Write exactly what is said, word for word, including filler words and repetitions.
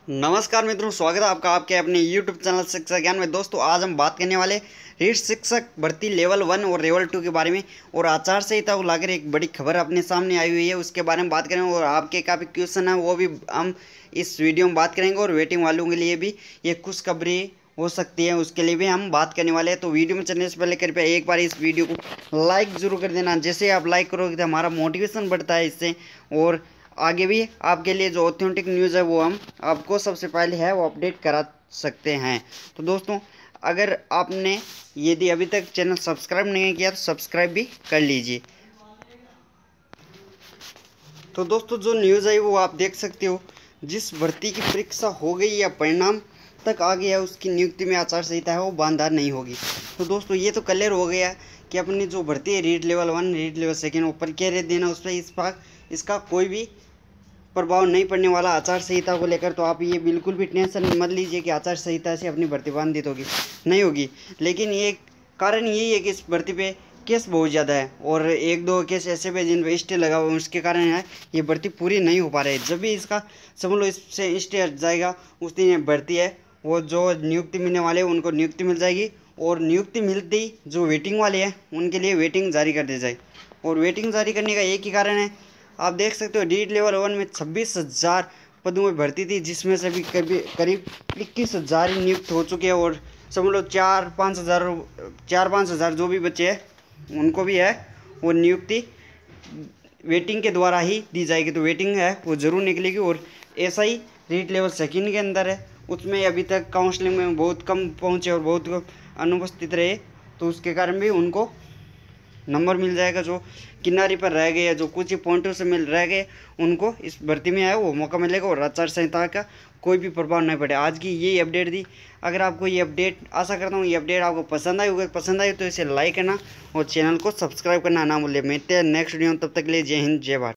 नमस्कार मित्रों, स्वागत है आपका आपके अपने यूट्यूब चैनल शिक्षा ज्ञान में। दोस्तों आज हम बात करने वाले रीट शिक्षक भर्ती लेवल वन और लेवल टू के बारे में, और आचार संहिता को लाकर एक बड़ी खबर अपने सामने आई हुई है, उसके बारे में बात करेंगे। और आपके काफ़ी क्वेश्चन है वो भी हम इस वीडियो में बात करेंगे, और वेटिंग वालों के लिए भी ये खुशखबरी हो सकती है, उसके लिए भी हम बात करने वाले हैं। तो वीडियो में चलने से पहले कृपया एक बार इस वीडियो को लाइक ज़रूर कर देना। जैसे आप लाइक करोगे तो हमारा मोटिवेशन बढ़ता है इससे, और आगे भी आपके लिए जो ऑथेंटिक न्यूज़ है वो हम आपको सबसे पहले है वो अपडेट करा सकते हैं। तो दोस्तों अगर आपने यदि अभी तक चैनल सब्सक्राइब नहीं किया तो सब्सक्राइब भी कर लीजिए। तो दोस्तों जो न्यूज़ है वो आप देख सकते हो, जिस भर्ती की परीक्षा हो गई या परिणाम तक आ गया उसकी नियुक्ति में आचार संहिता है वो बांधार नहीं होगी। तो दोस्तों ये तो क्लियर हो गया कि अपनी जो भर्ती है REET level one REET level second ऊपर क्या रेट देना उस पर इस पर इसका कोई भी प्रभाव नहीं पड़ने वाला आचार संहिता को लेकर। तो आप ये बिल्कुल भी टेंशन मत लीजिए कि आचार संहिता से अपनी भर्ती बाधित होगी, नहीं होगी। लेकिन ये कारण यही है कि इस भर्ती पे केस बहुत ज़्यादा है, और एक दो केस ऐसे पे जिन पर स्टे लगा हुआ है, उसके कारण है ये भर्ती पूरी नहीं हो पा रही है। जब भी इसका समझ लो इससे स्टे हट जाएगा उस दिन ये भर्ती है वो जो नियुक्ति मिलने वाले हैं उनको नियुक्ति मिल जाएगी, और नियुक्ति मिलती जो वेटिंग वाले हैं उनके लिए वेटिंग जारी कर दी जाएगी। और वेटिंग जारी करने का एक ही कारण है, आप देख सकते हो रीट लेवल वन में छब्बीस हज़ार पदों में भर्ती थी, जिसमें से भी करीब करीब इक्कीस हज़ार ही नियुक्त हो चुके हैं। और समझ लो चार पाँच हज़ार चार पाँच हज़ार जो भी बच्चे हैं उनको भी है वो नियुक्ति वेटिंग के द्वारा ही दी जाएगी। तो वेटिंग है वो ज़रूर निकलेगी। और ऐसा ही रीट लेवल सेकेंड के अंदर है, उसमें अभी तक काउंसलिंग में बहुत कम पहुँचे और बहुत अनुपस्थित रहे, तो उसके कारण भी उनको नंबर मिल जाएगा। जो किनारे पर रह गए या जो कुछ ही पॉइंटों से मिल रह गए उनको इस भर्ती में आया वो मौका मिलेगा, और आचार संहिता का कोई भी प्रभाव नहीं पड़े। आज की यही अपडेट दी। अगर आपको ये अपडेट, आशा करता हूँ ये अपडेट आपको पसंद आई होगी। पसंद आई तो इसे लाइक करना और चैनल को सब्सक्राइब करना ना भूलिए। मिलते हैं नेक्स्ट वीडियो में, तब तक के लिए जय हिंद जय भारत।